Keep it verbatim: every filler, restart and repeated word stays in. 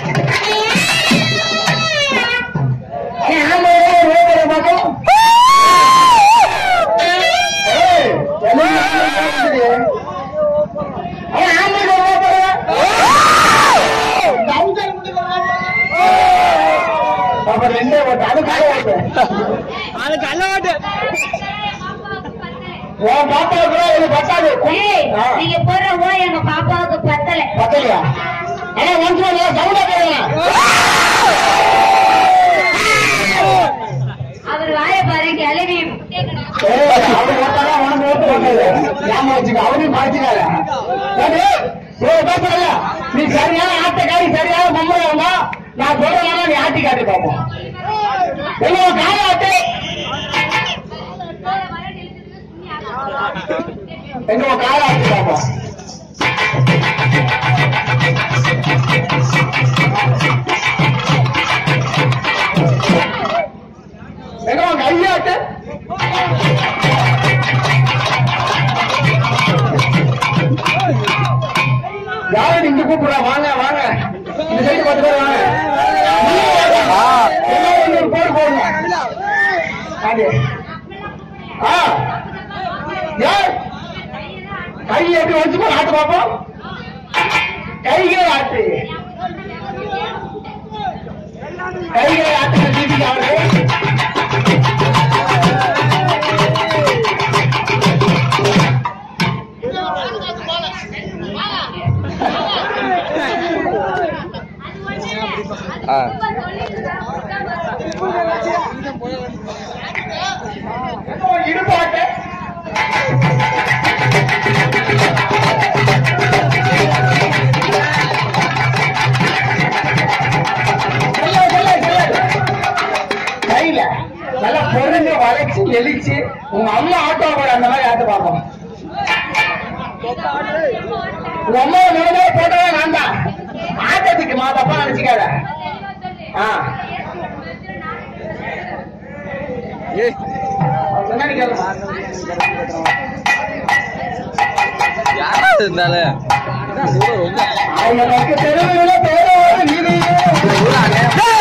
நீங்க போற ஓ எங்க பாப்பாவுக்கு பத்தல பத்தலையா? அவர் வாய பாருங்க கிளவி அவரையும் மாற்றினார நீ சரியான ஆட்டக்காரி சரியான மம்மரா நான் சொல்றேன் நீ ஆட்டி காட்டி பார்ப்போம் கால ஆட்டு எங்க கால ஆட்டி பார்ப்போம் எங்க கையாட்டு யாரும் இங்க கூப்பிடுறா வாங்க வாங்க இந்த சைடு பத்து பேர் வாங்க போடு போடணும் கை எப்படி வச்சுக்கோ ஆட்டு பார்ப்போம் கைகளை ஆட்டு கைகளை ஆட்டு தீபிகா அவர்கள் இடுபாட்டு கையில நல்லா பொருங்க வளைச்சு எலிச்சு உங்க அம்மா ஆட்டோ கூட அந்த மாதிரி ஆட்டு பார்ப்போம் உங்க அம்மா நிலமே போட்டதே நான் தான் ஆட்டத்துக்கு மா தப்பா நினைச்சுக்காத இருந்தாலும் அவங்க தெருவில் பேர